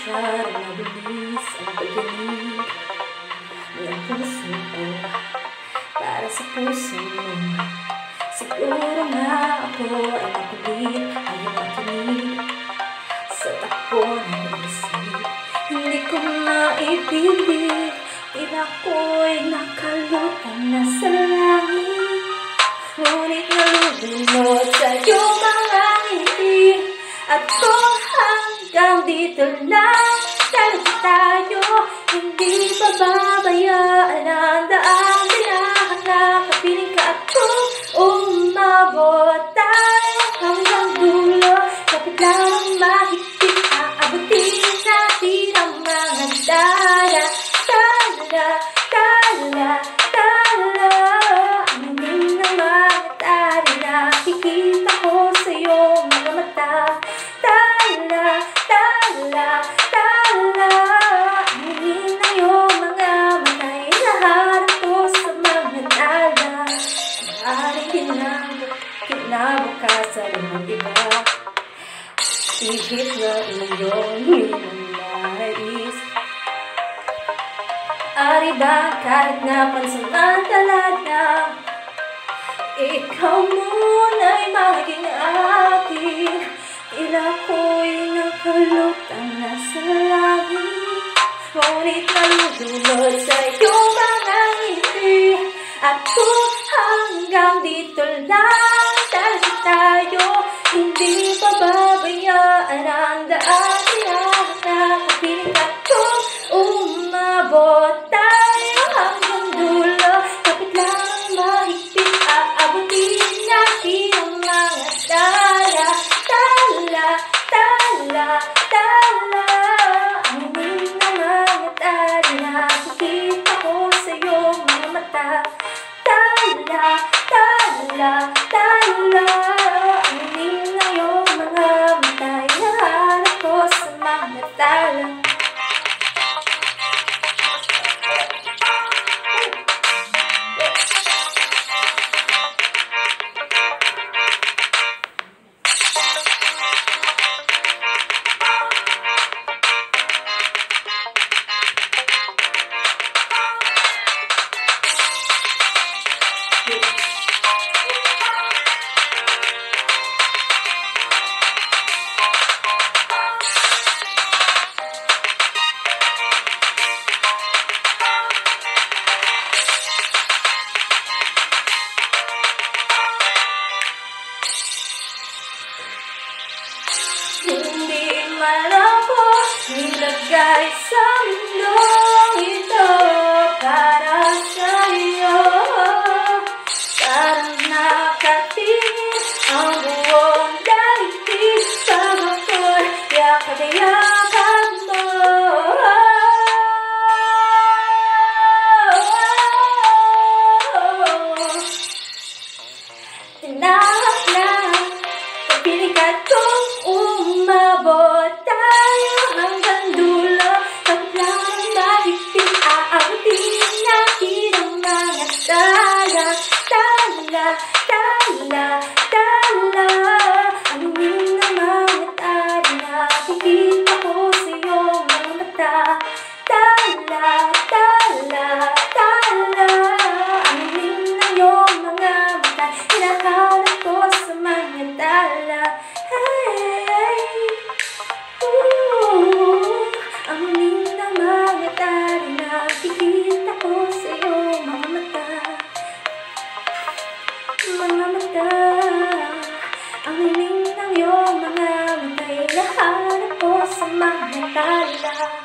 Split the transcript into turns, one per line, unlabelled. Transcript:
masyadong mabilis ang pag-ibig ng puso ko para sa puso mo. Siguro nga ako ay makulit, ayaw makinig sa takbo ng isip. Hindi ko maibibig, tila ko'y nakalutang na sa langit. Ngunit nalulunod sa iyong mga ngiti, at kung hanggang dito lang talaga tayo, hindi pababayaan ang daan. Kailangan na kapiling ka at kung umabot tayo hanggang dulo, kapit lang mahigpit, aabutin natin ang mga tala. Tala, tala, tala, ang hingin ng mga tala, nakikita ko sa iyong mga mata. Tala, tala, tala, ang hingin ng iyong mga mata, hinaharap ko sa mga tala. Maaaring kinabukasan ng iba, ihip na iyong hinanais. Ari ba kahit na pansamantala na ikaw muna'y maging akin, tila ko'y nakalutang na sa langit. Ngunit nalulunod sa iyong mga ngiti, at kung hanggang dito lang talaga tayo, hindi pababayaan ang daan. Kailangan na kapiling at kung umabot tayo hanggang dulo, kapit lang mahigpit, aabutin natin ang mga tala. Tala, tala, tala, ang hingin ng mga tala, nakikita ko sa iyong mga mata. Tala, tala, tala, ang hingin ng iyong mga mata, hinaharap ko sa mga tala. Hindi man ako nilagay sa mundong ito para sa iyo. Parang nakatingin ang buong daigdig pag ako'y yakad-yakad mo. Tinahan na kapiling at kung umabot tayo hanggang dulo, kapit lang mahigpit, aabutin natin ang mga tala. Tala, tala, tala, ang hingin ng mga tala, nakikita ko sa iyong mga mata. Tala, tala, tala, ang hingin ng iyong mga mata, hinaharap ko sa mga tala. Ang hingin ng mga tala, nakikita ko sa iyong mga mata. Mga mata, ang hingin ng iyong mga mata, hinaharap ko sa mga tala.